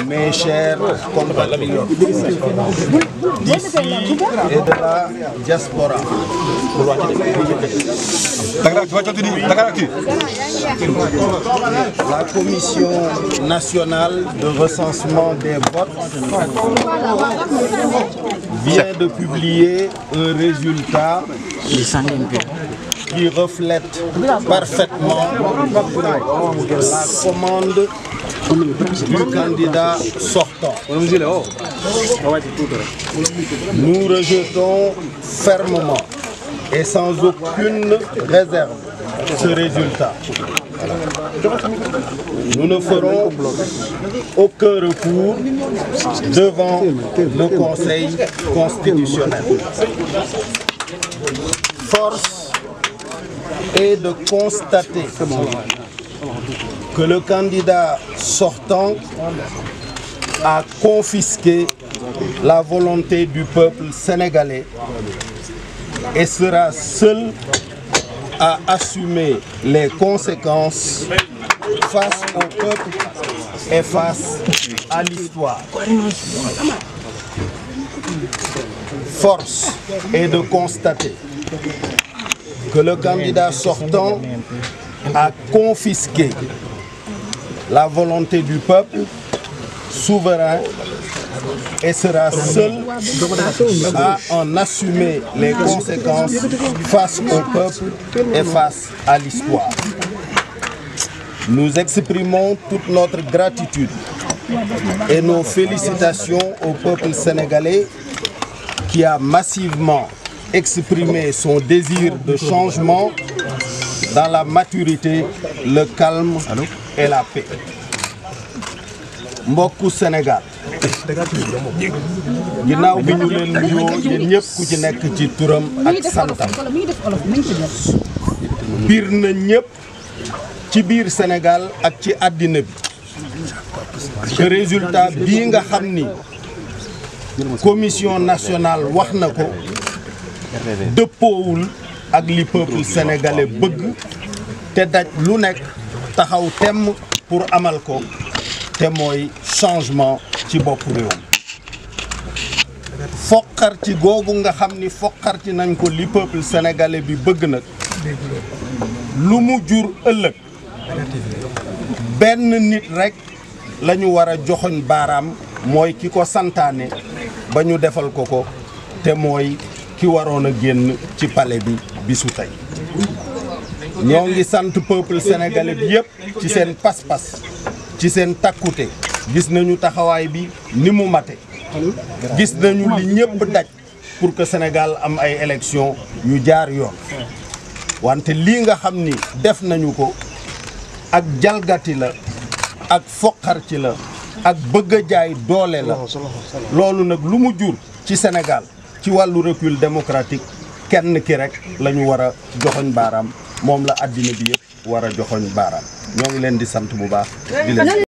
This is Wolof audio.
mes chers compatriotes d'ici et de la diaspora. La Commission nationale de recensement des votes vient de publier un résultat qui reflète parfaitement la commande du candidat sortant. Nous rejetons fermement et sans aucune réserve ce résultat. Nous ne ferons aucun recours devant le Conseil constitutionnel. Force est de constater que le candidat sortant a confisqué la volonté du peuple sénégalais et sera seul à assumer les conséquences face au peuple et face à l'histoire. Force est de constater que le candidat sortant a confisqué la volonté du peuple souverain et sera seul à en assumer les conséquences face au peuple et face à l'histoire. Nous exprimons toute notre gratitude et nos félicitations au peuple sénégalais qui a massivement exprimé son désir de changement dans la maturité, le calme et la paix. Mbokku Sénégal ginnaaw bi ñu leen nuyoo yéen ñëpp ku ci nekk ci turam ak santam biir na ñëpp ci biir Sénégal ak ci àddina bi que résultat bii nga xam ni commission nationale wax na ko dëppoowul ak li peuple sénégalais bëgg te daj lu nekk taxaw temm pour amal ko te mooy changement ci bopp réew foqar ci googu nga xam ni foqar ci nañ ko li peuple sénégalais bi bëgg nag lu mu jur ëllëg benn nit rek la ñu war a joxoñ baaraam mooy ki ko santaane ba ñu defal ko ko te mooy ki waroon a génn ci palais bi bisu tey ñoo ngi sant peuple sénégalais bi yëpp ci seen pas-pas ci seen takkute gis nañu taxawaay bi ni mu mate gis nañu li ñëpp daj pour que Sénégal am ay élections yu jaar yoon wante lii nga xam ni def nañu ko ak jalgati la ak foqar ci la ak bëgg a jaay doole la loolu nag lu mu jur ci Sénégal ci wàllu recul démocratique kenn ki rek la ñu war a joxoñ baaraam moom la àddina bi yëpp war a joxoñ baaraam ñoo ngi leen di sant bu baax di leen